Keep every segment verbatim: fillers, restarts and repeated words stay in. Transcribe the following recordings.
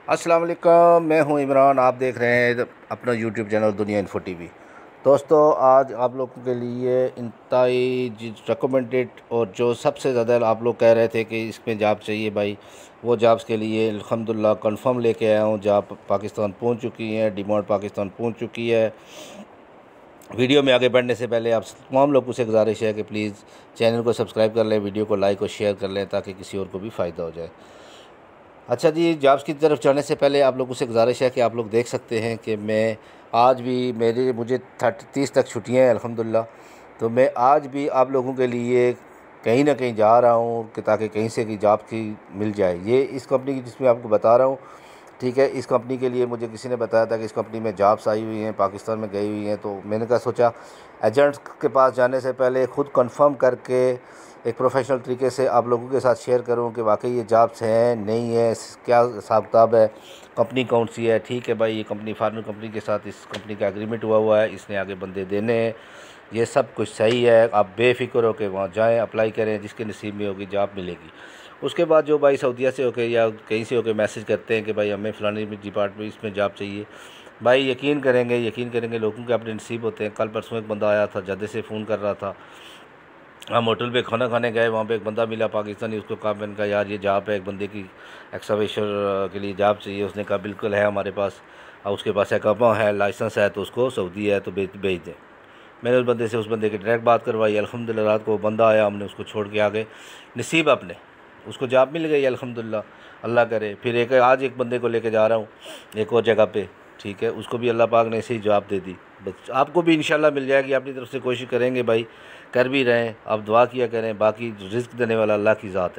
अस्सलाम वालेकुम, मैं हूं इमरान। आप देख रहे हैं अपना YouTube channel Duniya info TV. दोस्तों, आज आप लोगों के लिए इंतहाई रिकमेंडेड और जो सबसे ज़्यादा आप लोग कह रहे थे कि इसमें जॉब चाहिए भाई, वो जॉब्स के लिए अल्हम्दुलिल्लाह कंफर्म लेके आया हूं। जॉब पाकिस्तान पहुंच चुकी है, डिमांड पाकिस्तान पहुंच चुकी है। वीडियो में आगे बढ़ने से पहले आप तमाम लोगों से गुजारिश है कि प्लीज़ चैनल को सब्सक्राइब कर लें, वीडियो को लाइक और शेयर कर लें ताकि किसी और को भी फ़ायदा हो जाए। अच्छा जी, जॉब्स की तरफ जाने से पहले आप लोगों से गुजारिश है कि आप लोग देख सकते हैं कि मैं आज भी मेरे मुझे थर्टी तीस तक छुट्टियां हैं अल्हम्दुलिल्लाह। तो मैं आज भी आप लोगों के लिए कहीं ना कहीं जा रहा हूं कि ताकि कहीं से की जॉब की मिल जाए। ये इस कंपनी की जिसमें आपको बता रहा हूं, ठीक है। इस कंपनी के लिए मुझे किसी ने बताया था कि इस कंपनी में जॉब्स आई हुई हैं, पाकिस्तान में गई हुई हैं। तो मैंने कहा सोचा एजेंट्स के पास जाने से पहले ख़ुद कंफर्म करके एक प्रोफेशनल तरीके से आप लोगों के साथ शेयर करूं कि वाकई ये जॉब्स हैं नहीं है, क्या हिसाब किताब है, कंपनी कौन सी है। ठीक है भाई, ये कंपनी फार्मर कंपनी के साथ इस कंपनी का एग्रीमेंट हुआ हुआ है, इसने आगे बंदे देने हैं, ये सब कुछ सही है। आप बेफिक्र हो के वहाँ जाएँ, अप्लाई करें, जिसके नसीब में होगी जॉब मिलेगी। उसके बाद जो भाई सऊदीया से होके या कहीं से होके मैसेज करते हैं कि भाई हमें फ़लानी डिपार्टमेंट इसमें जॉब चाहिए, भाई यकीन करेंगे यकीन करेंगे लोगों के अपने नसीब होते हैं। कल परसों एक बंदा आया था, जद्दे से फ़ोन कर रहा था। हम होटल पे खाना खाने गए, वहाँ पे एक बंदा मिला पाकिस्तानी। उसको कहा, मैंने कहा यार ये जॉब है, एक बंदे की एक्सकवेशन के लिए जॉब चाहिए। उसने कहा बिल्कुल है हमारे पास, और उसके पास एकमा है, लाइसेंस है, तो उसको सऊदी है तो भेज भेज दें। मैंने उस बंदे से उस बंदे की डायरेक्ट बात करवाई। अल्हम्दुलिल्लाह रात को वो बंदा आया, हमने उसको छोड़ के आ गए। नसीब अपने उसको जॉब मिल गई अल्हम्दुलिल्लाह, अल्लाह करे। फिर एक आज एक बंदे को लेके जा रहा हूँ एक और जगह पे, ठीक है। उसको भी अल्लाह पाक ने ऐसे ही जवाब दे दी। बस आपको भी इंशाल्लाह मिल जाएगी, अपनी तरफ से कोशिश करेंगे भाई, कर भी रहे हैं। आप दुआ किया करें, बाकी रिज़्क देने वाला अल्लाह की ज़ात है।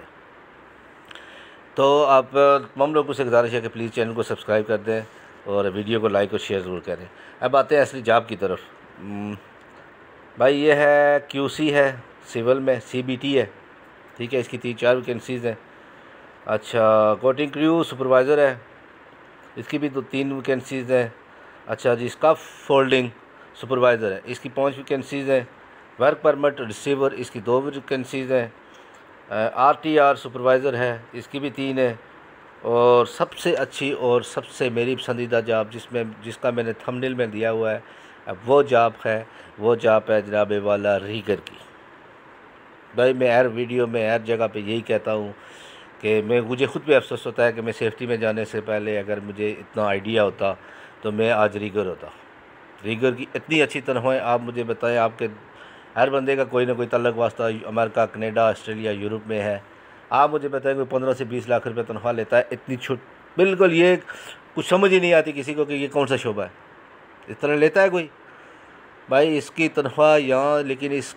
तो आप तमाम लोगों से गुजारिश है कि प्लीज़ चैनल को सब्सक्राइब कर दें और वीडियो को लाइक और शेयर ज़रूर करें। अब आते हैं असली जॉब की तरफ। भाई ये है क्यूसी है, सिविल में सीबीटी है, ठीक है। इसकी तीन चार वैकेंसीज़ हैं। अच्छा, कोटिंग क्रू सुपरवाइज़र है, इसकी भी दो तीन वैकेंसीज़ हैं। अच्छा जी, स्काफ फोल्डिंग सुपरवाइज़र है, इसकी पाँच वैकेंसीज़ हैं। वर्क परमिट रिसीवर, इसकी दो वैकेंसीज़ हैं। आरटीआर सुपरवाइज़र है, इसकी भी तीन है। और सबसे अच्छी और सबसे मेरी पसंदीदा जॉब जिसमें जिसका मैंने थंबनेल में दिया हुआ है, अब वो जॉब है वो जॉब है जनाब वाला रीगर की। भाई मैं हर वीडियो में हर जगह पे यही कहता हूँ कि मैं मुझे ख़ुद भी अफसोस होता है कि मैं सेफ्टी में जाने से पहले अगर मुझे इतना आइडिया होता तो मैं आज रीगर होता। रीगर की इतनी अच्छी तनख्वाहें, आप मुझे बताएं, आपके हर बंदे का कोई ना कोई तल्लक वास्ता अमेरिका, कनाडा, ऑस्ट्रेलिया, यूरोप में है। आप मुझे बताएं कोई पंद्रह से बीस लाख रुपए तनख्वाह लेता है, इतनी छूट, बिल्कुल ये कुछ समझ ही नहीं आती किसी को कि ये कौन सा शोबा है, इस तरह लेता है कोई। भाई इसकी तनख्वाह यहाँ, लेकिन इस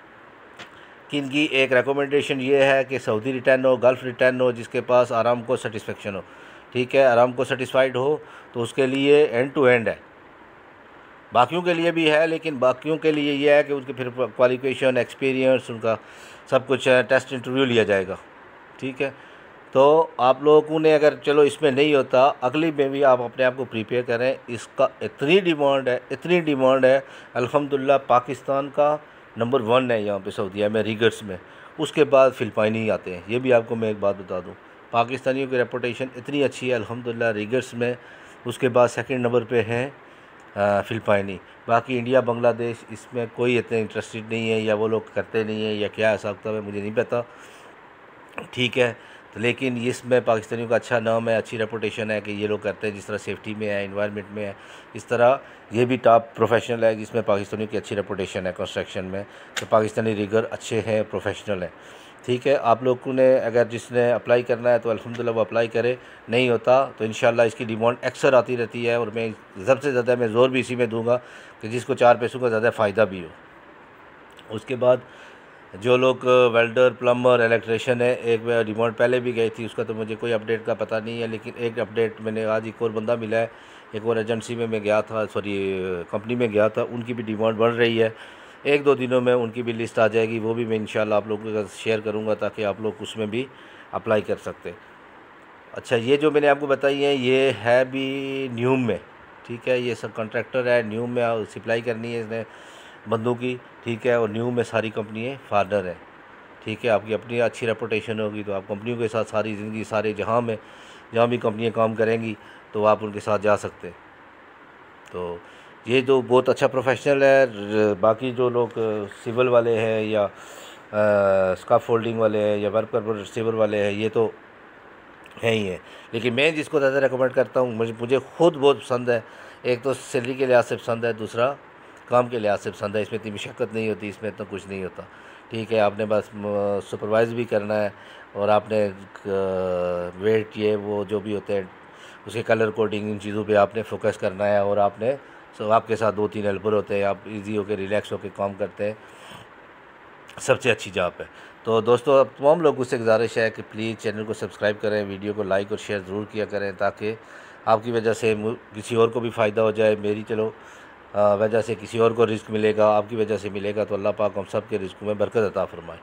इनकी एक रिकमेंडेशन ये है कि सऊदी रिटर्न हो, गल्फ़ रिटर्न हो, जिसके पास आराम को सेटिस्फेक्शन हो, ठीक है, आराम को सेटिस्फाइड हो, तो उसके लिए एंड टू एंड है। बाकियों के लिए भी है, लेकिन बाकियों के लिए ये है कि उनके फिर क्वालिफिकेशन, एक्सपीरियंस, उनका सब कुछ टेस्ट इंटरव्यू लिया जाएगा, ठीक है। तो आप लोगों ने अगर चलो इसमें नहीं होता, अगली में भी आप अपने आप को प्रिपेयर करें। इसका इतनी डिमांड है, इतनी डिमांड है, अल्हम्दुलिल्लाह पाकिस्तान का नंबर वन है यहाँ पे सऊदीया में रिगर्स में। उसके बाद फ़िलिपाइनी आते हैं। ये भी आपको मैं एक बात बता दूँ, पाकिस्तानियों की रेपुटेशन इतनी अच्छी है अल्हम्दुलिल्लाह रिगर्स में। उसके बाद सेकंड नंबर पे हैं फ़िलिपाइनी। बाकी इंडिया, बांग्लादेश इसमें कोई इतने इंटरेस्टेड नहीं है, या वो लोग करते नहीं हैं, या क्या हिसाब किताब है मुझे नहीं पता, ठीक है। तो लेकिन इसमें पाकिस्तानियों का अच्छा नाम है, अच्छी रेपुटेशन है कि ये लोग करते हैं। जिस तरह सेफ्टी में है, इन्वायरमेंट में है, इस तरह ये भी टॉप प्रोफेशनल है जिसमें पाकिस्तानियों की अच्छी रेपुटेशन है कंस्ट्रक्शन में। तो पाकिस्तानी रिगर अच्छे हैं, प्रोफेशनल हैं, ठीक है। आप लोगों ने अगर जिसने अप्लाई करना है तो अल्हम्दुलिल्लाह वो अप्लाई करे, नहीं होता तो इंशाल्लाह इसकी डिमांड अक्सर आती रहती है। और मैं सबसे ज़्यादा मैं ज़ोर भी इसी में दूँगा कि जिसको चार पैसों का ज़्यादा फ़ायदा भी हो। उसके बाद जो लोग वेल्डर, प्लम्बर, इलेक्ट्रिशियन है, एक डिमांड पहले भी गई थी, उसका तो मुझे कोई अपडेट का पता नहीं है, लेकिन एक अपडेट मैंने आज एक और बंदा मिला है, एक और एजेंसी में मैं गया था, सॉरी कंपनी में गया था, उनकी भी डिमांड बढ़ रही है। एक दो दिनों में उनकी भी लिस्ट आ जाएगी, वो भी मैं इंशाल्लाह आप लोगों के साथ शेयर करूँगा ताकि आप लोग उसमें भी अप्लाई कर सकते। अच्छा, ये जो मैंने आपको बताई है ये है भी न्यूम में, ठीक है। ये सब कॉन्ट्रैक्टर है, न्यूम में सप्लाई करनी है इसने बंदों की, ठीक है। और न्यू में सारी कंपनी फार्डर है, ठीक है। आपकी अपनी अच्छी रेपुटेशन होगी तो आप कंपनियों के साथ सारी ज़िंदगी सारे जहां में जहाँ भी कंपनियाँ काम करेंगी तो आप उनके साथ जा सकते हैं। तो ये तो बहुत अच्छा प्रोफेशनल है। बाकी जो लोग सिविल वाले हैं या स्काफ फोल्डिंग वाले हैं या वर्क पर रिसीवर वाले हैं, ये तो है ही है। लेकिन मैं जिसको ज़्यादा रिकमेंड करता हूँ, मुझे मुझे खुद बहुत पसंद है। एक तो सैलरी के लिहाज से पसंद है, दूसरा काम के लिहाज से पसंद है। इसमें इतनी मशक्क़त नहीं होती, इसमें इतना कुछ नहीं होता। ठीक है, आपने बस सुपरवाइज़ भी करना है और आपने वेट ये वो जो भी होते हैं उसके कलर कोडिंग, इन चीज़ों पे आपने फोकस करना है। और आपने सो आपके साथ दो तीन हेल्पर होते हैं, आप इजी होकर रिलैक्स होकर काम करते हैं, सबसे अच्छी जॉब है। तो दोस्तों, अब तमाम लोगों से गुजारिश है कि प्लीज़ चैनल को सब्सक्राइब करें, वीडियो को लाइक और शेयर ज़रूर किया करें, ताकि आपकी वजह से किसी और को भी फ़ायदा हो जाए। मेरी चलो वजह से किसी और को रिस्क मिलेगा, आपकी वजह से मिलेगा, तो अल्लाह पाक हम सब के रिस्क में बरकत अता फरमाए।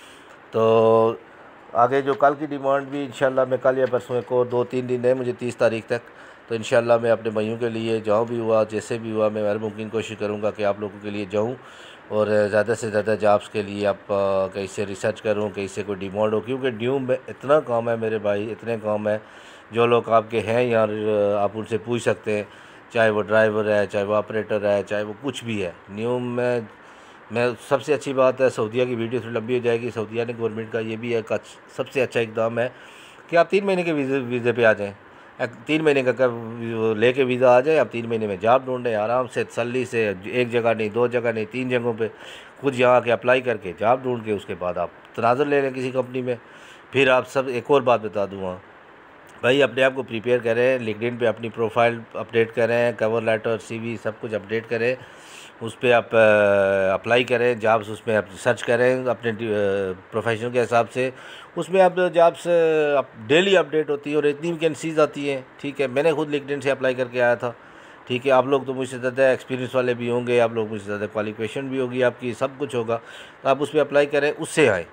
तो आगे जो कल की डिमांड भी इंशाल्लाह मैं कल या परसों को दो तीन दिन है मुझे तीस तारीख तक, तो इंशाल्लाह मैं अपने भाइयों के लिए जहाँ भी हुआ जैसे भी हुआ मैं हर मुमकिन कोशिश करूँगा कि आप लोगों के लिए जाऊँ और ज़्यादा से ज़्यादा जॉब्स के लिए आप कहीं से रिसर्च करूँ, कहीं से कोई डिमांड हो, क्योंकि ड्यू में इतना काम है मेरे भाई, इतने काम है। जो लोग आपके हैं यार, आप उनसे पूछ सकते हैं, चाहे वो ड्राइवर है, चाहे वो ऑपरेटर है, चाहे वो कुछ भी है। न्यू में मैं सबसे अच्छी बात है, सऊदीया की वीडियो थोड़ी लंबी हो जाएगी। सऊदीया ने गवर्नमेंट का ये भी है का सबसे अच्छा इकदाम है कि आप तीन महीने के वीज़े वीज़े पे आ जाएं। तीन महीने का लेके वीज़ा आ जाए, आप तीन महीने में जॉब ढूंढें आराम से, तसल्ली से। एक जगह नहीं, दो जगह नहीं, तीन जगहों पे खुद यहाँ के अप्लाई करके जॉब ढूंढ के उसके बाद आप तनाज़ुर ले लें किसी कंपनी में। फिर आप सब, एक और बात बता दूँगा भाई, अपने आप को प्रिपेयर करें, लिंक्डइन पे अपनी प्रोफाइल अपडेट करें, कवर लेटर, सीवी सब कुछ अपडेट करें, उस पर आप अप्लाई करें जॉब्स, उसमें आप सर्च करें अपने प्रोफेशन के हिसाब से। उसमें आप जॉब्स आप डेली अपडेट होती है और इतनी वैकेंसीज आती हैं। ठीक है, मैंने खुद लिंक्डइन से अप्लाई करके आया था। ठीक है, आप लोग तो मुझसे ज़्यादा एक्सपीरियंस वाले भी होंगे, आप लोग मुझसे ज़्यादा क्वालिफिकेशन भी होगी आपकी, सब कुछ होगा, तो आप उस पर अप्लाई करें, उससे आए।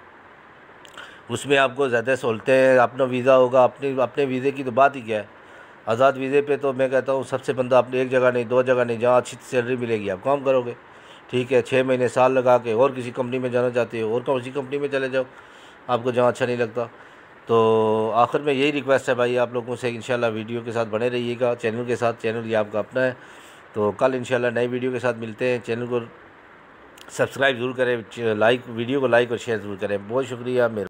उसमें आपको ज़्यादा सहूलतें हैं, अपना वीज़ा होगा। अपने अपने वीज़े की तो बात ही क्या है। आज़ाद वीज़े पे तो मैं कहता हूँ सबसे बंदा अपने एक जगह नहीं, दो जगह नहीं, जहाँ अच्छी सैलरी मिलेगी आप काम करोगे। ठीक है, छः महीने साल लगा के और किसी कंपनी में जाना चाहते हो और किसी कंपनी में चले जाओ, आपको जहाँ अच्छा नहीं लगता। तो आखिर में यही रिक्वेस्ट है भाई आप लोगों से, इंशाल्लाह वीडियो के साथ बने रहिएगा, चैनल के साथ। चैनल ये आपका अपना है। तो कल इंशाल्लाह नई वीडियो के साथ मिलते हैं। चैनल को सब्सक्राइब ज़रूर करें, लाइक वीडियो को लाइक और शेयर ज़रूर करें। बहुत शुक्रिया मेरे